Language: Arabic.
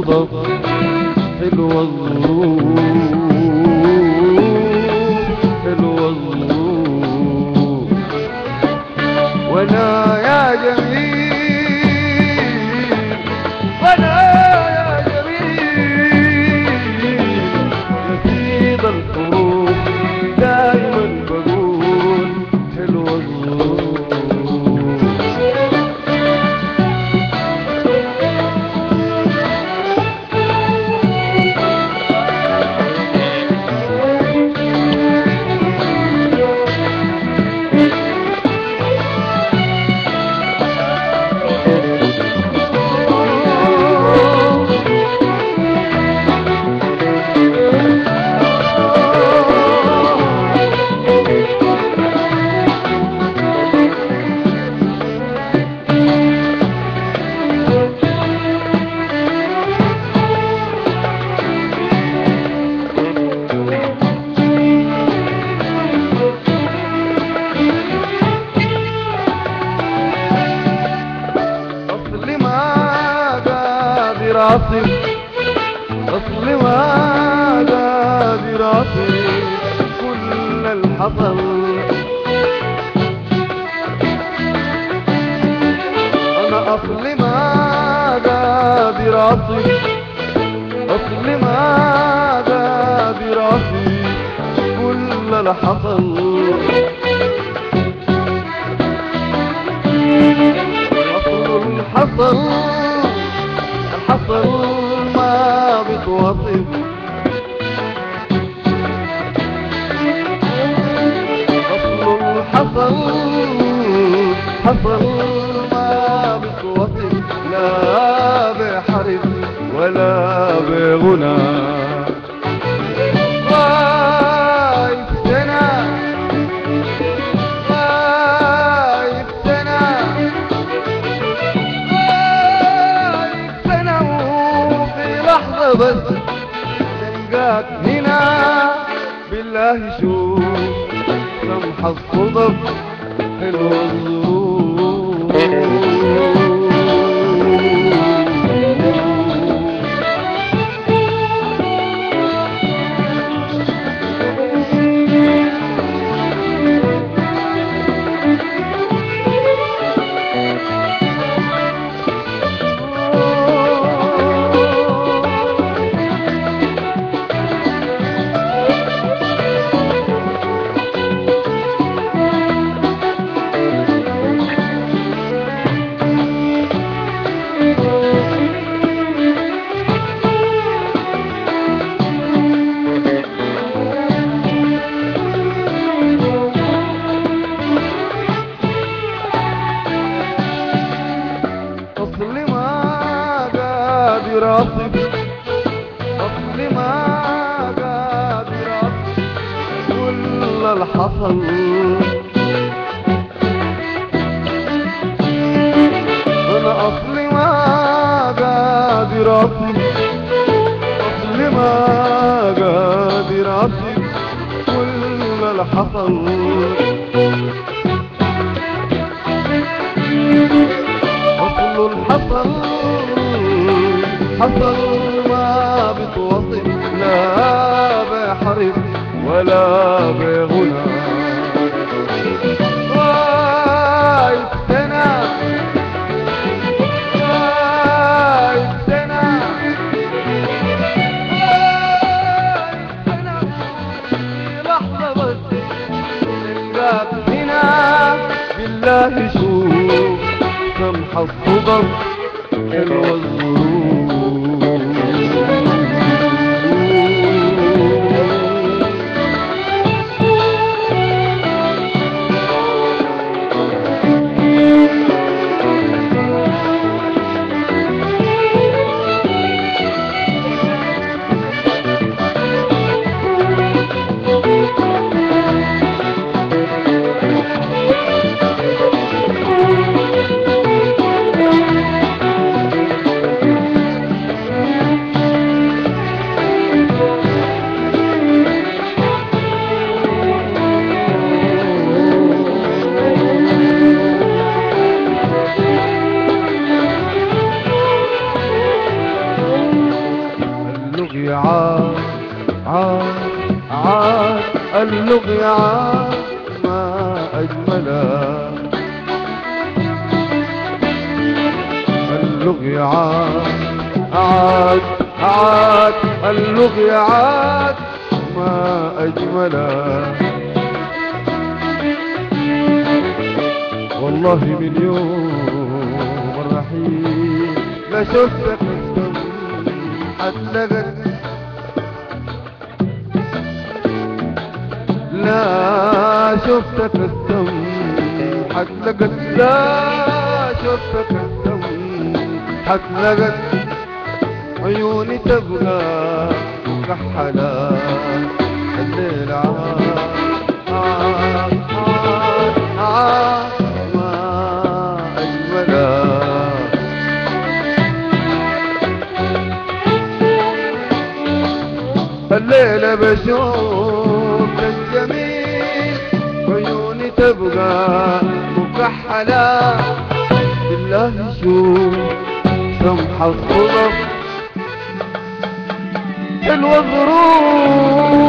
صدف حلوة الظروف، حلوة الظروف. وانا يا جميل، وانا يا جميل نفيض الحروف دايما بقول حلوة الظروف. أصل ما قادر أصل كل الحصل. أنا أصل ما قادر أصل، أصل ما قادر أصل كل الحصل. أصل الحصل، الحصل ما بتوصف. أصل الحصل، حصل ما بتوصف، لا بحرف ولا بغنى. غايب سنة، غايب سنة، بس تلقاك هنا بالله شوف سمح الصدف حلوة الظروف. أصل ما قادر أصل كل الحصل. أنا أصل ما قادر أصل، أصل ما قادر أصل كل الحصل. أصل الحصل، حصل ما بتوصف، لا بحرف ولا بغنى. غايب سنة، غايب سنة، غايب سنة في لحظة بس تلقاك هنا بالله شوف سمح الصدف حلوة الظروف. اللقيا عاد ما أجملها اللقيا عاد اللقيا عاد ما أجملها والله من يوم الرحيل لا شفتك الدم حتلقت لا شفتك الدم حتلقت لا شفتك الدم حتلقت عيوني تبقى كحلا الليل ما أجملها الليلة بشوف الجميل عيوني تبقى مكحلة بالله شوف سمح الصدف حلوة ظروف